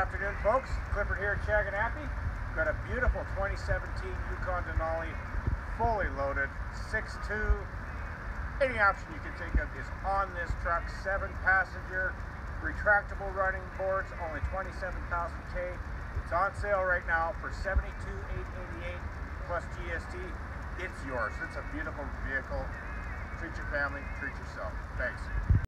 afternoon, folks. Clifford here at Chaganappy. Got a beautiful 2017 Yukon Denali, fully loaded, 6.2. Any option you can think of is on this truck. 7-passenger, retractable running boards, only 27,000 K. It's on sale right now for $72,888 plus GST. It's yours. It's a beautiful vehicle. Treat your family, treat yourself. Thanks.